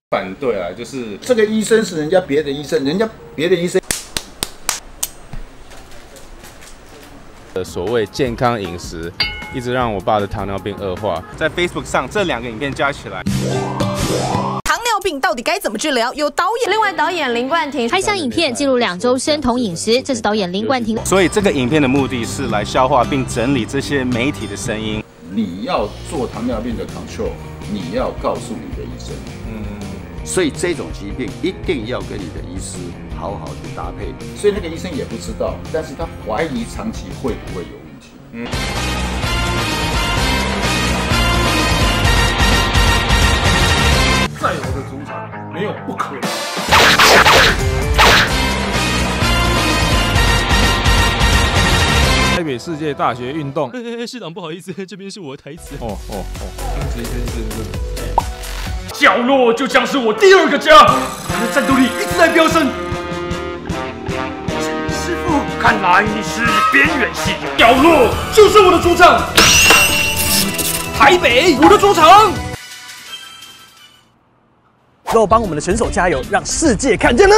反对啊，就是这个医生是人家别的医生，人家别的医生。 所谓健康饮食，一直让我爸的糖尿病恶化。在 Facebook 上，这2个影片加起来。 糖尿病到底该怎么治疗？有导演， 另外导演林冠廷拍下影片记录2周生酮饮食，这是导演林冠廷。 所以这个影片的目的是来消化并整理这些媒体的声音。 你要做糖尿病的 control， 你要告诉你的医生。所以这种疾病一定要跟你的医师好好的搭配。所以那个医生也不知道，但是他怀疑长期会不会有问题。 再好的主场没有不可能。台北世界大学运动， 市长不好意思，这边是我的台词。 偏执。角落就像是我第2个家，我的战斗力一直在飙升。师傅，看来你是边缘系。角落就是我的主场，台北我的主场。 都帮我们的选手加油，让世界看见了。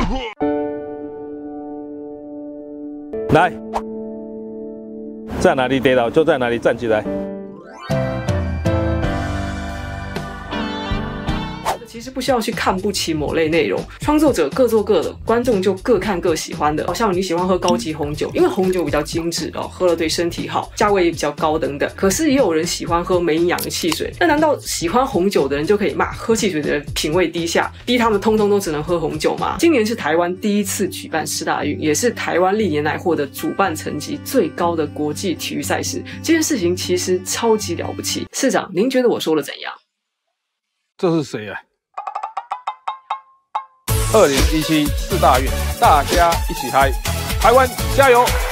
来，在哪里跌倒就在哪里站起来。 其实不需要去看不起某类内容，创作者各做各的，观众就各看各喜欢的。好像你喜欢喝高级红酒，因为红酒比较精致哦，喝了对身体好，价位也比较高等等。可是也有人喜欢喝没营养的汽水，那难道喜欢红酒的人就可以骂喝汽水的人品味低下，逼他们通通都只能喝红酒吗？今年是台湾第1次举办世大运，也是台湾历年来获得主办层级最高的国际体育赛事。这件事情其实超级了不起。市长，您觉得我说的怎样？ 这是谁啊？2017世大运，大家一起嗨！台湾加油！